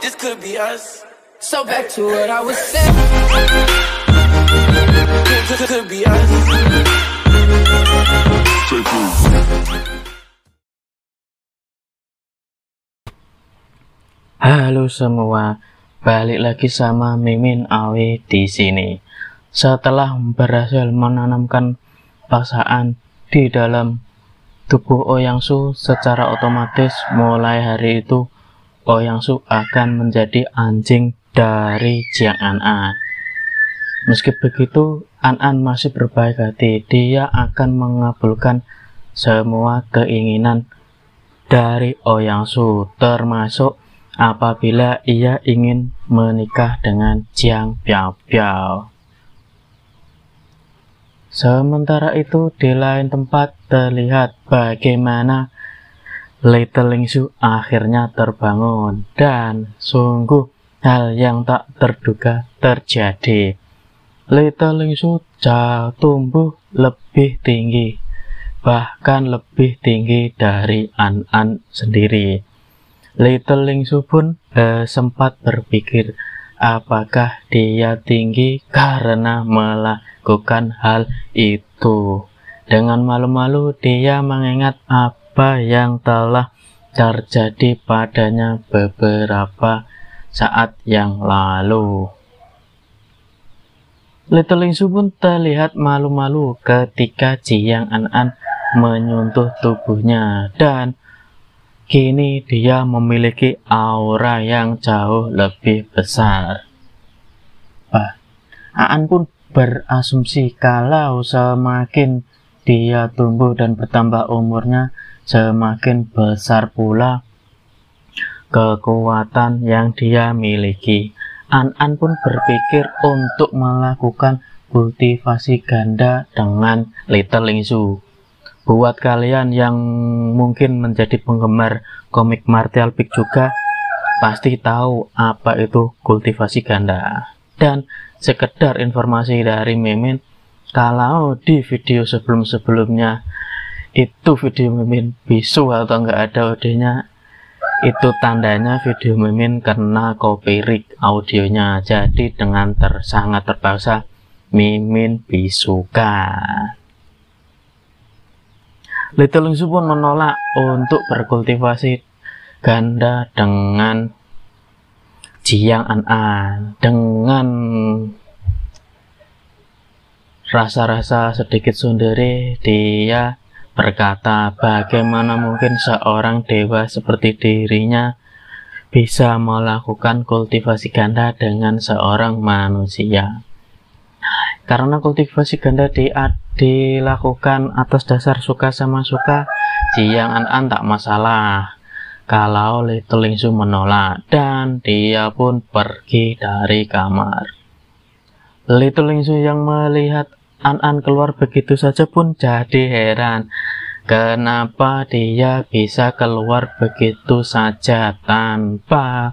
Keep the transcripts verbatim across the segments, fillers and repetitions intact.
this could be us. So back to what I was saying. This could be us. Halo semua, balik lagi sama Mimin Aoi di sini. Setelah berhasil menanamkan paksaan di dalam tubuh Oyangsu, secara otomatis mulai hari itu Oyangsu akan menjadi anjing dari Jiang An-an. Meski begitu, An-an masih berbaik hati. Dia akan mengabulkan semua keinginan dari Oyangsu, termasuk apabila ia ingin menikah dengan Jiang Piao-piao. Sementara itu, di lain tempat terlihat bagaimana Little Lingsu akhirnya terbangun, dan sungguh hal yang tak terduga terjadi. Little Lingsu jauh tumbuh lebih tinggi, bahkan lebih tinggi dari An-an sendiri. Little Lingsu pun eh, sempat berpikir apakah dia tinggi karena melakukan hal itu. Dengan malu-malu dia mengingat apa yang telah terjadi padanya beberapa saat yang lalu. Little Lingsu pun terlihat malu-malu ketika Jiang An-an menyentuh tubuhnya, dan kini dia memiliki aura yang jauh lebih besar. Bah, An pun berasumsi kalau semakin dia tumbuh dan bertambah umurnya, semakin besar pula kekuatan yang dia miliki. An-an pun berpikir untuk melakukan kultivasi ganda dengan Little Lingsu. Buat kalian yang mungkin menjadi penggemar komik martial pick juga, pasti tahu apa itu kultivasi ganda. Dan sekedar informasi dari Mimin, kalau di video sebelum-sebelumnya itu video Mimin bisu atau nggak ada audionya, itu tandanya video Mimin kena copyright audionya. Jadi dengan ter sangat terpaksa Mimin bisukan. Little Lingsu pun menolak untuk berkultivasi ganda dengan Jiang An-an. Dengan rasa-rasa sedikit sendiri, dia berkata, bagaimana mungkin seorang dewa seperti dirinya bisa melakukan kultivasi ganda dengan seorang manusia. Karena kultivasi ganda di, dilakukan atas dasar suka sama suka, Jiang An-an tak masalah kalau Little Lingsu menolak, dan dia pun pergi dari kamar. Little Lingsu yang melihat An-an keluar begitu saja pun jadi heran, kenapa dia bisa keluar begitu saja tanpa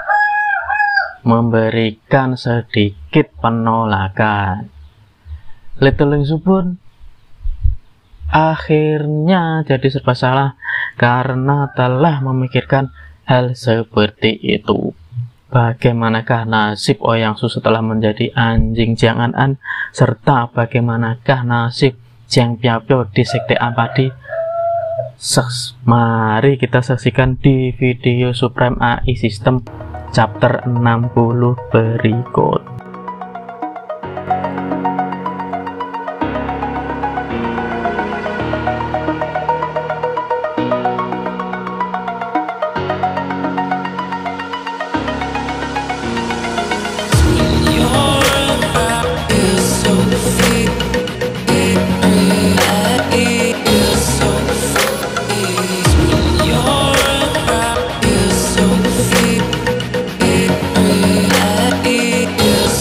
memberikan sedikit penolakan. Little Lingsu pun akhirnya jadi serba salah karena telah memikirkan hal seperti itu. Bagaimanakah nasib Oyangsu setelah menjadi anjing Jiang An-an, serta bagaimanakah nasib Jiang Piao-piao di sekte Apadi? Seks, mari kita saksikan di video Supreme A I System chapter enam puluh berikut. Is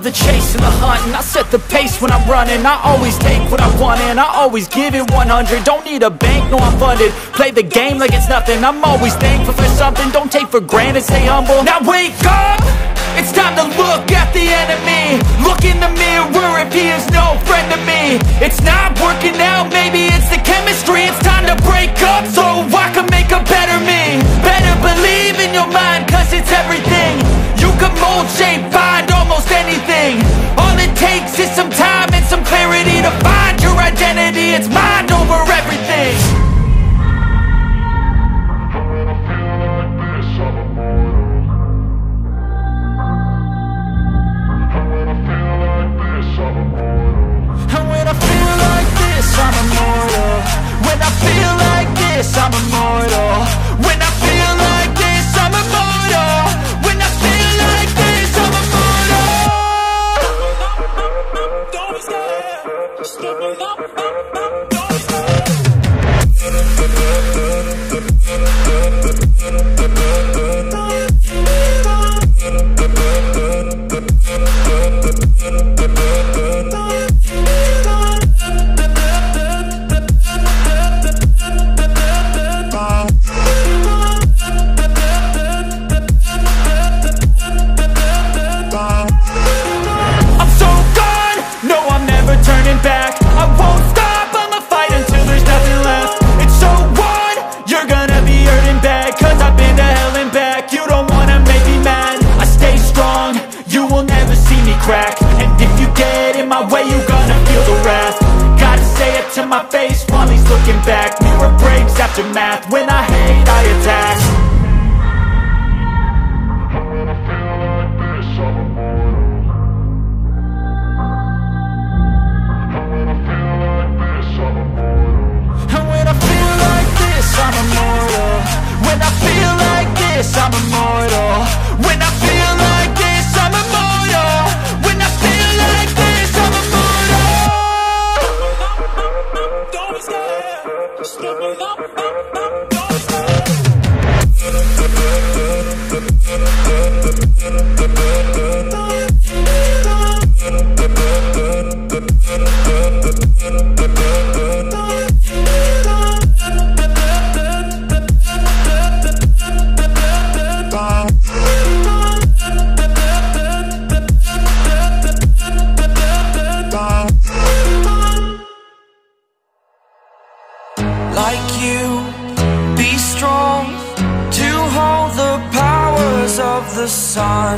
love the chase and the hunt, and I set the pace when I'm running. I always take what I want and I always give it one hundred. Don't need a bank, no I'm funded. Play the game like it's nothing. I'm always thankful for something. Don't take for granted, stay humble. Now wake up! It's time to look at the enemy. Look in the mirror if he is no friend to me. It's not working out, maybe it's the chemistry. It's time to break up so I can make a better me. Better believe in your mind, cause it's everything. You can mold, shape, find almost anything. All it takes is some time and some clarity to find your identity. It's mind over everything. I'm immortal. When I feel like this, I'm immortal. When I feel like this, I'm immortal. When I feel like this, I'm immortal. Don't be scared. Just give me up, up, up. Don't be scared. Crack. And if you get in my way, you gonna feel the wrath. Gotta say it to my face while he's looking back. Mirror breaks after math. When I hate, I attack. When I feel like this, I'm immortal. When I feel like this, I'm immortal. And when I feel like this, I'm immortal. When I feel like this, I'm immortal. When I feel like this, I'm immortal. When I feel like this, I'm immortal. Don't be scared. Just give me up, up, up. Don't be scared. Like you, be strong to hold the powers of the sun.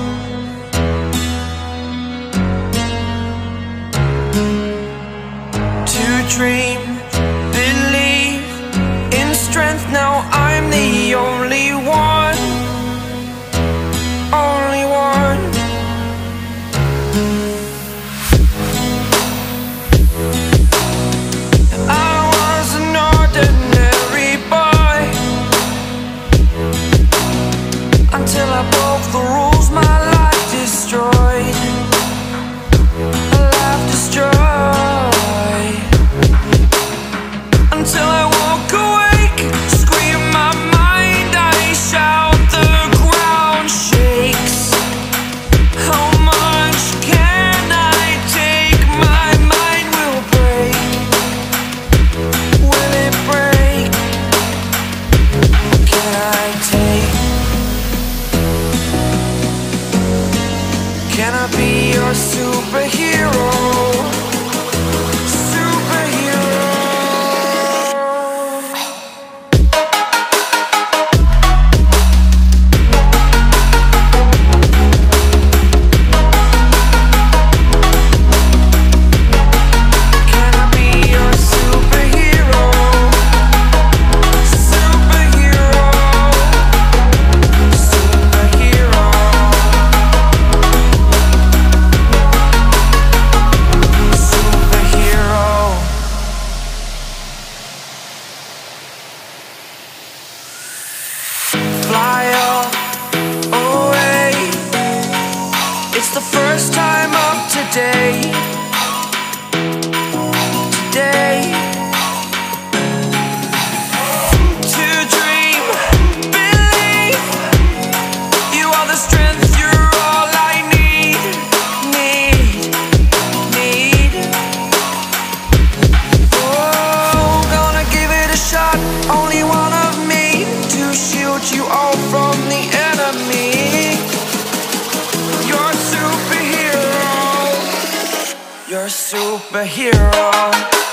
To dream, believe in strength. Now I'm the only one, only one. Until I broke the rules, my life destroyed. A life destroyed. superhero.